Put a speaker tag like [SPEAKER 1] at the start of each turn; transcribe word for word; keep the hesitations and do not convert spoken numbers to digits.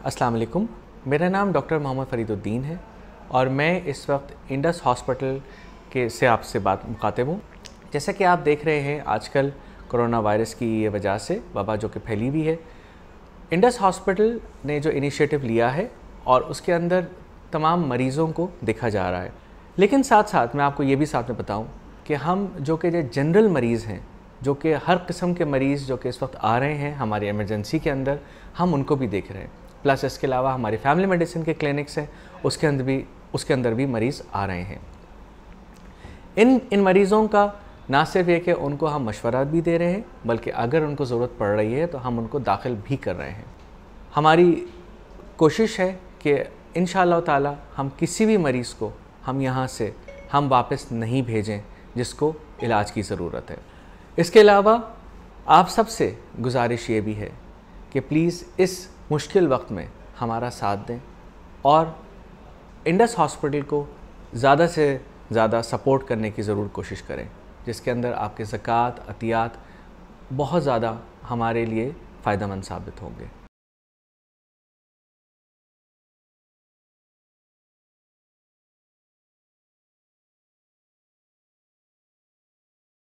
[SPEAKER 1] अस्सलाम वालेकुम, मेरा नाम डॉक्टर मोहम्मद फरीदुद्दीन है और मैं इस वक्त इंडस हॉस्पिटल के से आपसे बात मुखातिब हूँ। जैसा कि आप देख रहे हैं आजकल कोरोना वायरस की ये वजह से वबा जो कि फैली हुई है, इंडस हॉस्पिटल ने जो इनिशिएटिव लिया है और उसके अंदर तमाम मरीज़ों को देखा जा रहा है। लेकिन साथ साथ मैं आपको ये भी साथ में बताऊँ कि हम जो कि जो जनरल मरीज़ हैं, जो कि हर किस्म के मरीज़ जो कि इस वक्त आ रहे हैं हमारी इमरजेंसी के अंदर, हम उनको भी देख रहे हैं। प्लस इसके अलावा हमारी फैमिली मेडिसिन के क्लिनिक्स हैं, उसके अंदर भी उसके अंदर भी मरीज़ आ रहे हैं। इन इन मरीज़ों का ना सिर्फ ये कि उनको हम मशवरा भी दे रहे हैं, बल्कि अगर उनको ज़रूरत पड़ रही है तो हम उनको दाखिल भी कर रहे हैं। हमारी कोशिश है कि इंशाअल्लाह ताला हम किसी भी मरीज़ को हम यहाँ से हम वापस नहीं भेजें जिसको इलाज की ज़रूरत है। इसके अलावा आप सबसे गुजारिश ये भी है कि प्लीज़ इस मुश्किल वक्त में हमारा साथ दें और इंडस हॉस्पिटल को ज़्यादा से ज़्यादा सपोर्ट करने की ज़रूर कोशिश करें, जिसके अंदर आपके ज़कात, अतियात बहुत ज़्यादा हमारे लिए फ़ायदेमंद साबित होंगे।